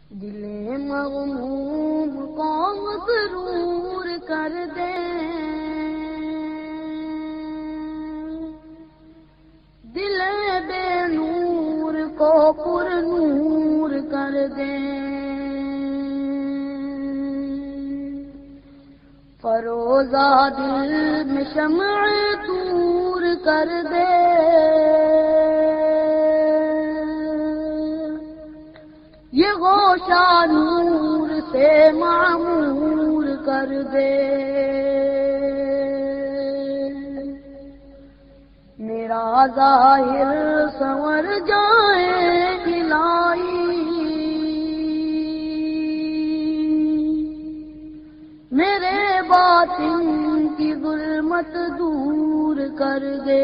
دل مغموم کو مسرور کر دے، دل بے نور کو پر نور کر دے، فروزہ دل میں شمع طور کر دے، یہ گوشہ نور سے معمور کر دے، میرا ظاہر سنور جائے الہی، میرے باطن کی ظلمت دور کر دے،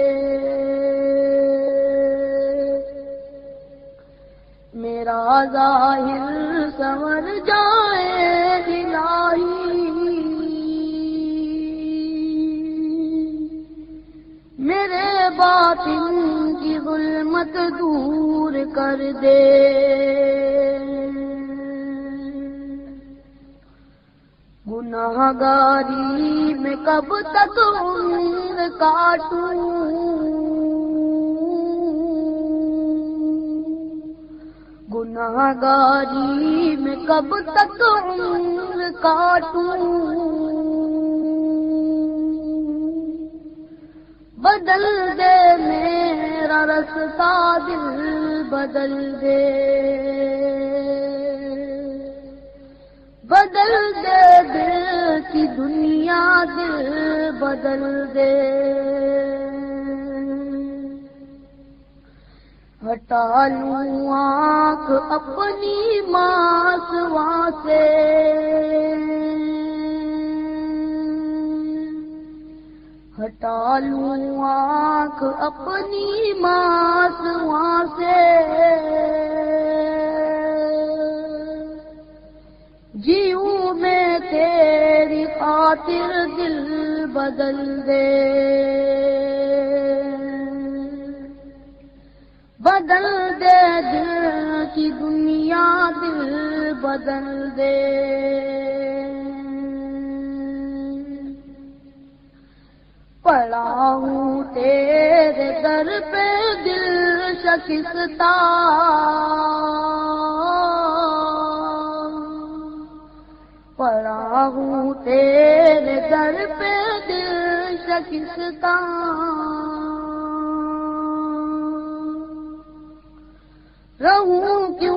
میرا ظاہر سنور جائے الہی، میرے باطن کی ظلمت دور کر دے، گناہگاری میں کب تک عمر کاٹوں، گناہگاری میں کب تک عمر کاٹوں، بدل دے میرا رستہ دل بدل دے، بدل دے دل کی دنیا دل بدل دے، ہٹا لوں آنکھ اپنی ماسواں سے، ہٹا لوں آنکھ اپنی ماسواں سے، جیوں میں تیری خاطر دل بدل دے، بدل دے دل کی دنیا دل بدل دے، پڑا ہوں تیرے در پہ دل شکستہ، پڑا ہوں تیرے در پہ دل شکستہ، رہوں کیوں